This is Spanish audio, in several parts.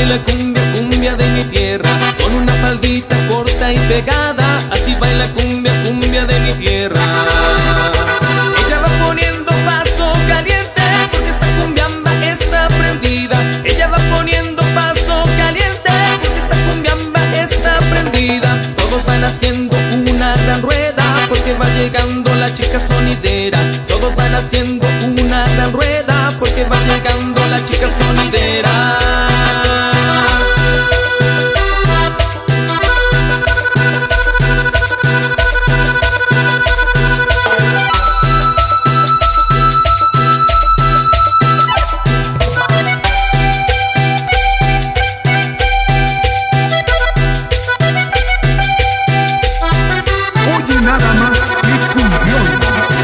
baila cumbia, cumbia de mi tierra, con una faldita corta y pegada. Así baila cumbia, cumbia de mi tierra. Ella va poniendo paso caliente, porque esta cumbiamba está prendida. Ella va poniendo paso caliente, porque esta cumbiamba está prendida. Todos van haciendo una gran rueda, porque va llegando la chica sonidera. Todos van haciendo una gran rueda, porque va llegando la chica sonidera. Oye nada más que cumbión.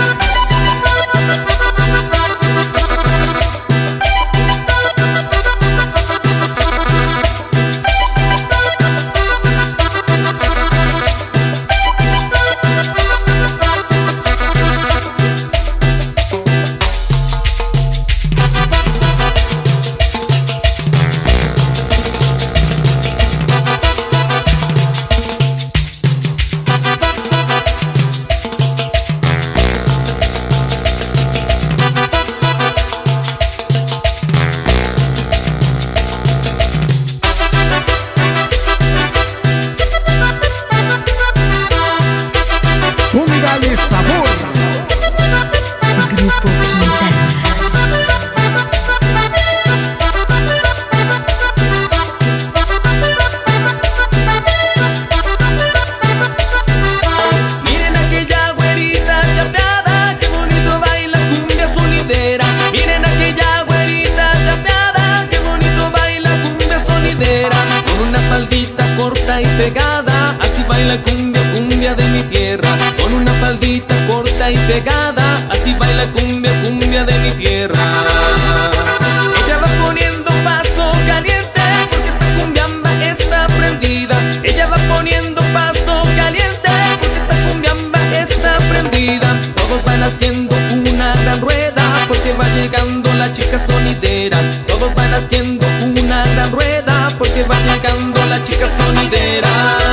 Póngale sabor. Grupo Quintana. Miren aquella güerita chapeada, qué bonito baila cumbia sonidera. Miren aquella güerita chapeada, qué bonito baila cumbia sonidera. Con una faldita corta y pegada, así baila cumbia, cumbia de mi tierra. Con una faldita corta y pegada, así baila cumbia, cumbia de mi tierra. Ella va poniendo paso caliente, porque esta cumbiamba está prendida. Ella va poniendo paso caliente, porque esta cumbiamba está prendida. Todos van haciendo una gran rueda, porque va llegando la chica sonidera. Todos van haciendo una gran rueda, porque va llegando la chica sonidera.